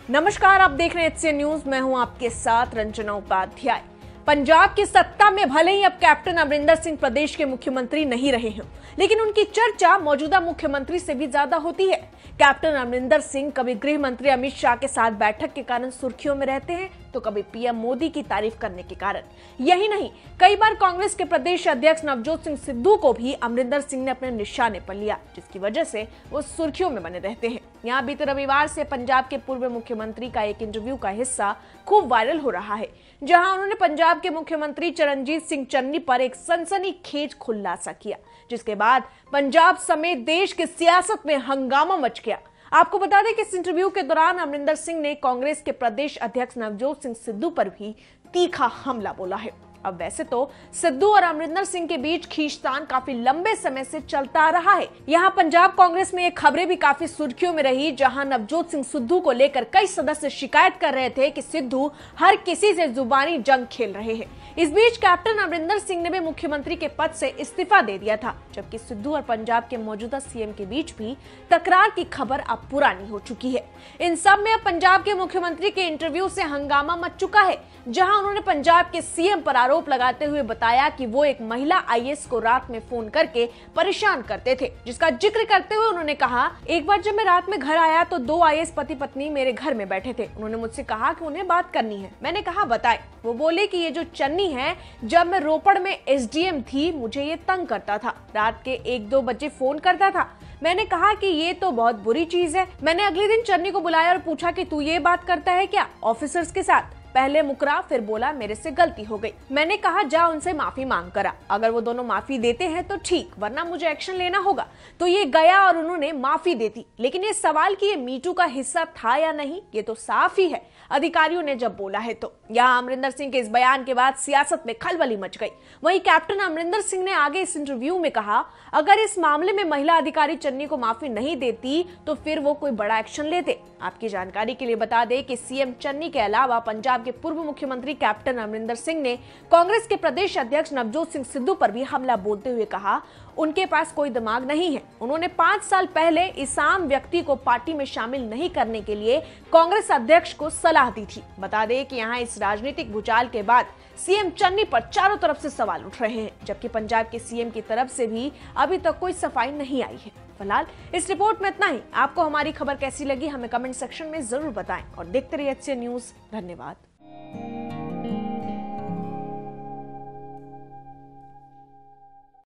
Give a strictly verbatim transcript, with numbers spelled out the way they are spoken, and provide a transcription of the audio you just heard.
नमस्कार, आप देख रहे हैं एचसीएन न्यूज। मैं हूं आपके साथ रंजना उपाध्याय। पंजाब की सत्ता में भले ही अब कैप्टन अमरिंदर सिंह प्रदेश के मुख्यमंत्री नहीं रहे हैं, लेकिन उनकी चर्चा मौजूदा मुख्यमंत्री से भी ज्यादा होती है। कैप्टन अमरिंदर सिंह कभी गृह मंत्री अमित शाह के साथ बैठक के कारण सुर्खियों में रहते हैं, तो कभी पीएम मोदी की तारीफ करने के कारण। यही नहीं, कई बार कांग्रेस के प्रदेश अध्यक्ष नवजोत सिंह सिद्धू को भी अमरिंदर सिंह ने अपने निशाने पर लिया, जिसकी वजह से वो सुर्खियों में बने रहते हैं। यहाँ बीते रविवार से पंजाब के पूर्व मुख्यमंत्री का एक इंटरव्यू का हिस्सा खूब वायरल हो रहा है, जहां उन्होंने पंजाब के मुख्यमंत्री चरणजीत सिंह चन्नी पर एक सनसनीखेज खुलासा किया, जिसके बाद पंजाब समेत देश की सियासत में हंगामा मच गया। आपको बता दें कि इस इंटरव्यू के दौरान अमरिंदर सिंह ने कांग्रेस के प्रदेश अध्यक्ष नवजोत सिंह सिद्धू पर भी तीखा हमला बोला है। अब वैसे तो सिद्धू और अमरिंदर सिंह के बीच खींचतान काफी लंबे समय से चलता आ रहा है। यहाँ पंजाब कांग्रेस में एक खबरें भी काफी सुर्खियों में रही, जहां नवजोत सिंह सिद्धू को लेकर कई सदस्य शिकायत कर रहे थे कि सिद्धू हर किसी से जुबानी जंग खेल रहे हैं। इस बीच कैप्टन अमरिंदर सिंह ने भी मुख्यमंत्री के पद से इस्तीफा दे दिया था, जबकि सिद्धू और पंजाब के मौजूदा सीएम के बीच भी तकरार की खबर अब पुरानी हो चुकी है। इन सब में अब पंजाब के मुख्यमंत्री के इंटरव्यू से हंगामा मच चुका है, जहां उन्होंने पंजाब के सीएम पर आरोप लगाते हुए बताया कि वो एक महिला आईएएस को रात में फोन करके परेशान करते थे, जिसका जिक्र करते हुए उन्होंने कहा, एक बार जब मैं रात में घर आया तो दो आईएएस पति पत्नी मेरे घर में बैठे थे। उन्होंने मुझसे कहा कि उन्हें बात करनी है। मैंने कहा बताए। वो बोले कि ये जो चन्नी है, जब मैं रोपड़ में एसडीएम थी मुझे ये तंग करता था, रात के एक दो बजे फोन करता था। मैंने कहा कि ये तो बहुत बुरी चीज है। मैंने अगले दिन चन्नी को बुलाया और पूछा कि तू ये बात करता है क्या ऑफिसर्स के साथ? पहले मुकरा, फिर बोला मेरे से गलती हो गई। मैंने कहा जा उनसे माफी मांग करा, अगर वो दोनों माफी देते हैं तो ठीक, वरना मुझे एक्शन लेना होगा। तो ये गया और उन्होंने माफी दे दी। लेकिन ये सवाल कि ये मीटू का हिस्सा था या नहीं, ये तो साफ ही है अधिकारियों ने जब बोला है तो। यहाँ अमरिंदर सिंह के इस बयान के बाद सियासत में खलबली मच गई। वहीं कैप्टन अमरिंदर सिंह ने आगे इस इंटरव्यू में कहा, अगर इस मामले में महिला अधिकारी चन्नी को माफी नहीं देती तो फिर वो कोई बड़ा एक्शन लेते। आपकी जानकारी के लिए बता दें कि सीएम चन्नी के अलावा पंजाब के पूर्व मुख्यमंत्री कैप्टन अमरिंदर सिंह ने कांग्रेस के प्रदेश अध्यक्ष नवजोत सिंह सिद्धू पर भी हमला बोलते हुए कहा, उनके पास कोई दिमाग नहीं है। उन्होंने पांच साल पहले इस आम व्यक्ति को पार्टी में शामिल नहीं करने के लिए कांग्रेस अध्यक्ष को सलाह दी थी। बता दें कि यहाँ इस राजनीतिक भूचाल के बाद सीएम चन्नी पर चारों तरफ से सवाल उठ रहे हैं, जबकि पंजाब के सीएम की तरफ से भी अभी तक कोई सफाई नहीं आई है। फिलहाल इस रिपोर्ट में इतना ही। आपको हमारी खबर कैसी लगी हमें कमेंट सेक्शन में जरूर बताएं और देखते रहिए एचसीएन न्यूज। धन्यवाद।